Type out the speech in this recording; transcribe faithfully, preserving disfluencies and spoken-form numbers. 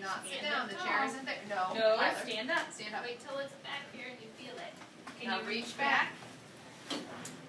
not sit Stand down. up The tall. chair isn't there. No. No, Tyler. stand up. Stand up. Wait till it's back here and you feel it. Can Now you reach reach back. back?